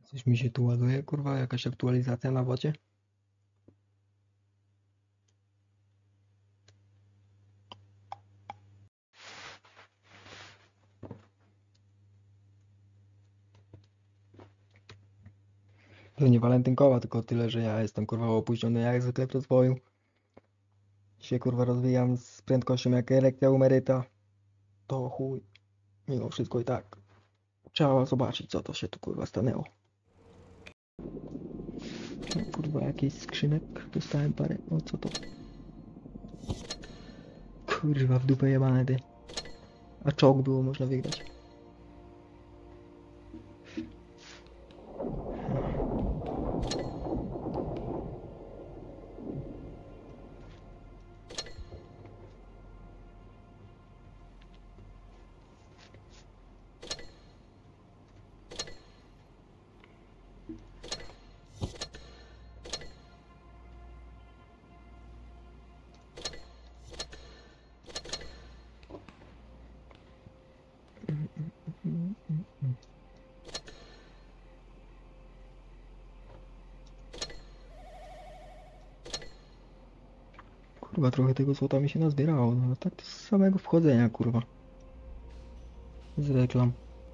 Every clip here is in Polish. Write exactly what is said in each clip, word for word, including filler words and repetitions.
Coś mi się tu ładuje, kurwa, jakaś aktualizacja na wodzie? To nie walentynkowa, tylko tyle, że ja jestem kurwa opóźniony jak zwykle w rozwoju. Się kurwa rozwijam z prędkością jak erekcja umeryta. To chuj. Mimo wszystko i tak. Trzeba zobaczyć, co to się tu kurwa stanęło. No, kurwa, jakiś skrzynek. Dostałem parę. O, co to? Kurwa, w dupę jebane ty. A czołg było można wygrać. Kurwa, trochę tego złota mi się nazbierało. No tak to z samego wchodzenia, kurwa. Z reklam.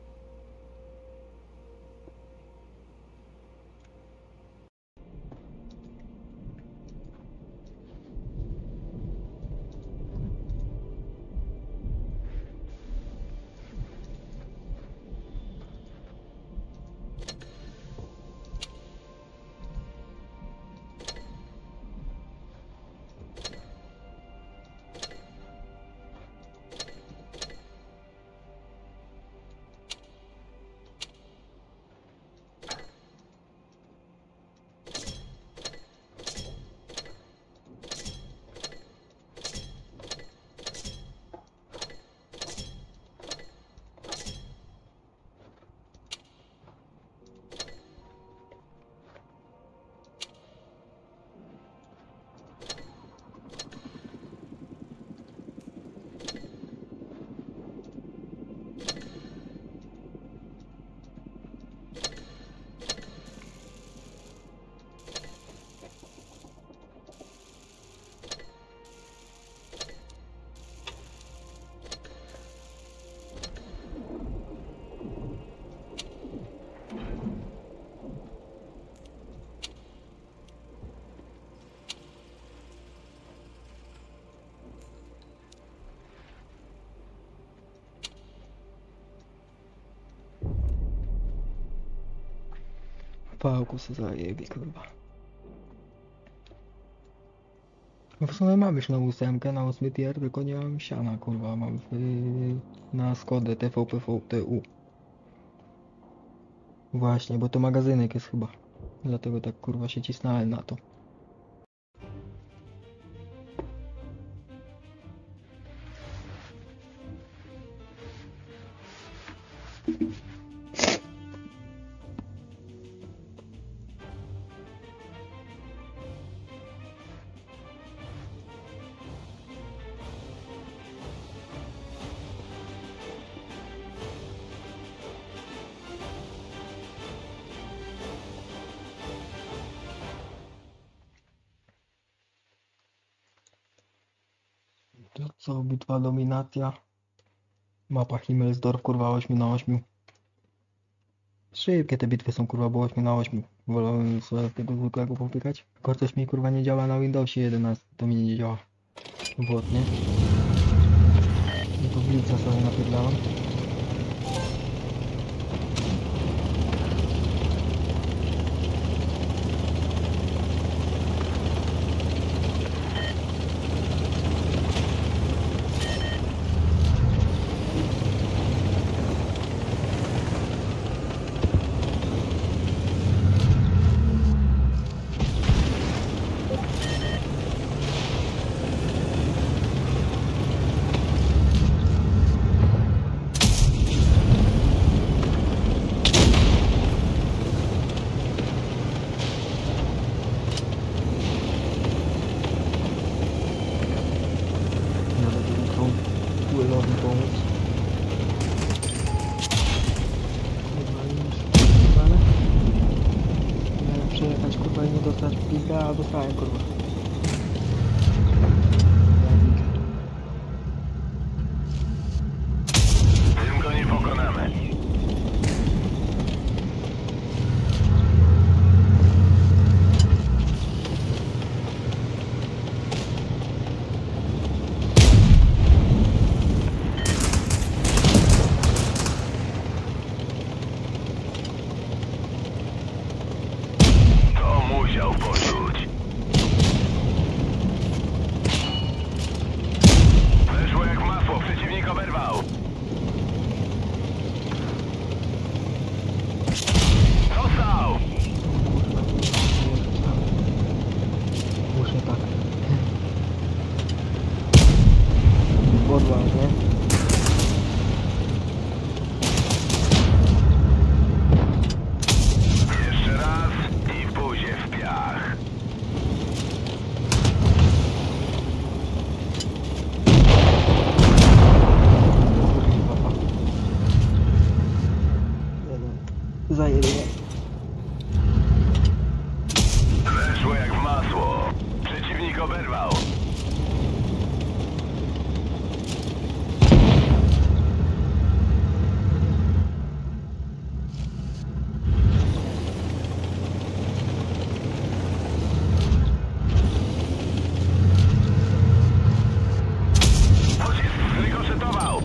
Pałku se zajebie, kurwa. No w sumie mam już na ósemkę, na ósmy tier, tylko nie mam siana, kurwa. Mam w, na Skodę T V P V T U. Właśnie, bo to magazynek jest chyba. Dlatego tak kurwa się cisnąłem na to. To co, bitwa dominacja. Mapa Himmelsdorf, kurwa osiem na osiem. Szybkie te bitwy są, kurwa, bo osiem na osiem. Wolałem sobie tego zwykłego popykać. Tylko coś mi kurwa nie działa na Windowsie jedenaście, to mi nie działa. Włot, nie? No to blitza sobie napierdalam. dostać pizda, a dostałem kurwa. Tym go nie pokonamy. To musiał poczuć. Weszło jak masło, przeciwnik oberwał. Dostał! Muszę tak. Podwal, nie? Jeszcze raz i w buzie w piach. Kurwa. Jeden. Zajebie. Weszło jak w masło. Przeciwnik oberwał. Pocisk zrykoszetował.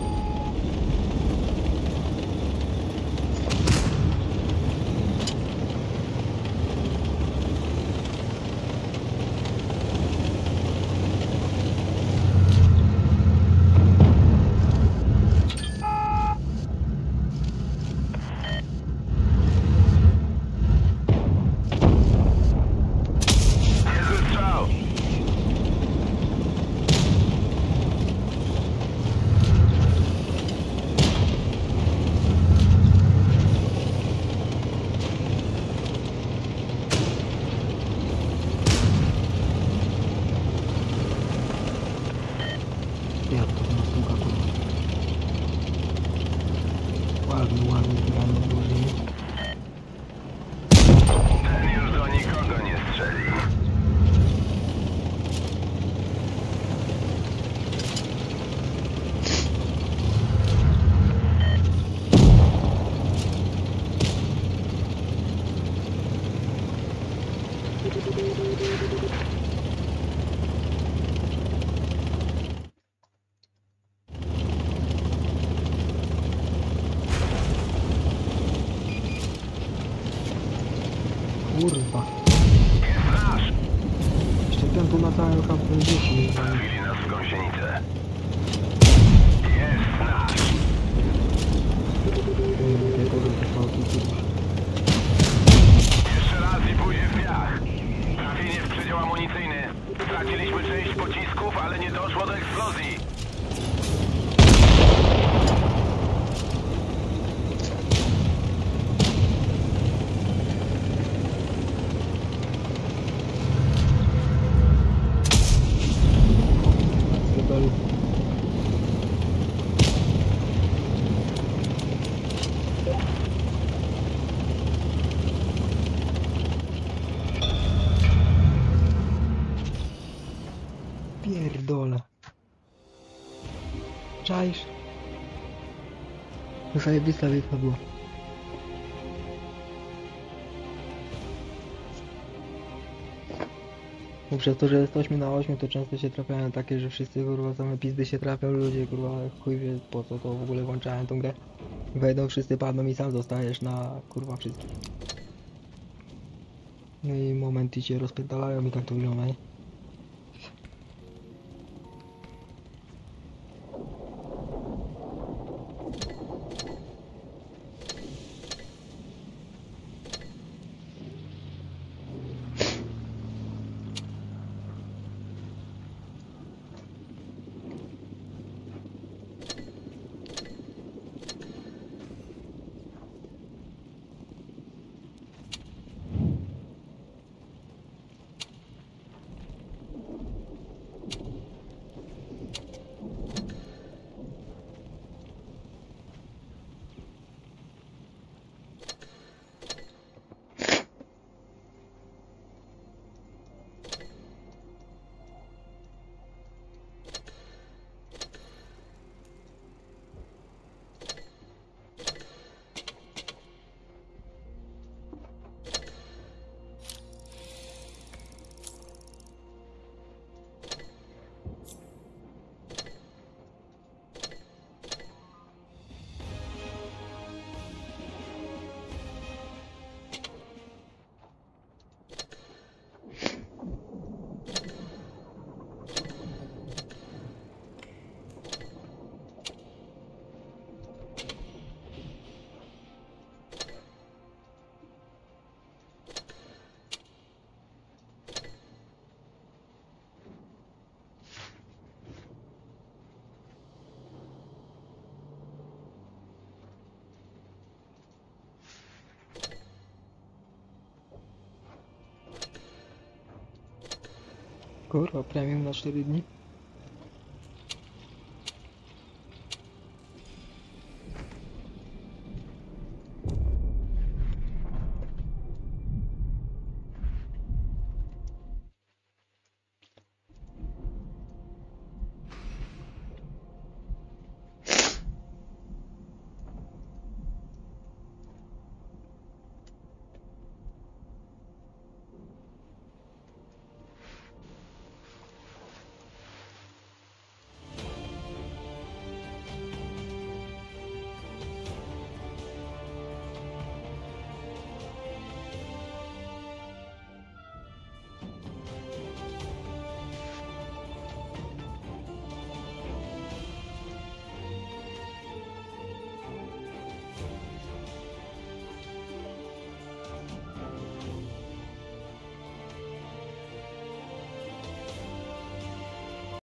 Niezły strzał. Ja to na słucha kurwa. Ładnie, ładnie gramy dłużej. Ten już do nikogo nie strzeli. Kurwa. Jest nasz. Jeszcze piąty na całym kampie dzieci. Trafili nas w gąsienicę. Jest nasz. Jeszcze raz i pójdzie w piach. Trafienie w przedział amunicyjny. Straciliśmy część pocisków, ale nie doszło do eksplozji. Pierdolę. Czaisz? Zajebista bitwa była. Bo przez to, że jest osiem na osiem, to często się trafiają takie, że wszyscy kurwa same pizdy się trafią, ludzie kurwa chuj wie po co to w ogóle włączałem tą grę. Wejdą, wszyscy padną i sam zostajesz na kurwa wszystkich. No i momenty się rozpierdalają i tak to wygląda, nie? Kurwa, premium na cztery dni.